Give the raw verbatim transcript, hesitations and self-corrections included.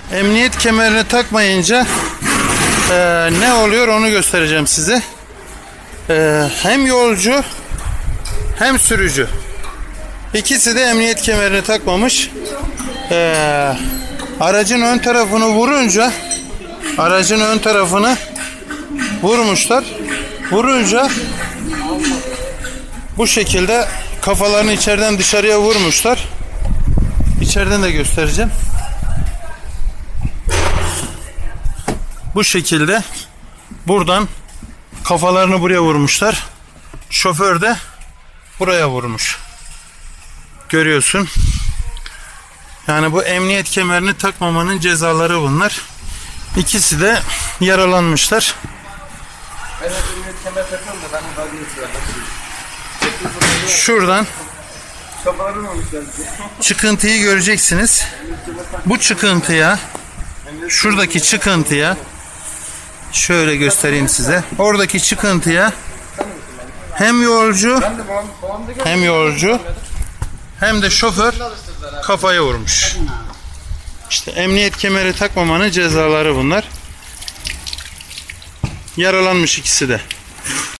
Emniyet kemerini takmayınca e, ne oluyor onu göstereceğim size. E, hem yolcu hem sürücü. İkisi de emniyet kemerini takmamış. E, aracın ön tarafını vurunca aracın ön tarafını vurmuşlar. Vurunca bu şekilde kafalarını içeriden dışarıya vurmuşlar. İçeriden de göstereceğim. Bu şekilde buradan kafalarını buraya vurmuşlar. Şoför de buraya vurmuş. Görüyorsun. Yani bu emniyet kemerini takmamanın cezaları bunlar. İkisi de yaralanmışlar. Ben emniyet kemer takıyorum da benim kalbim Şuradan çıkıntıyı göreceksiniz. Bu çıkıntıya, şuradaki çıkıntıya şöyle göstereyim size. Oradaki çıkıntıya hem yolcu hem yolcu hem de şoför kafaya vurmuş. İşte emniyet kemeri takmamanın cezaları bunlar. Yaralanmış ikisi de.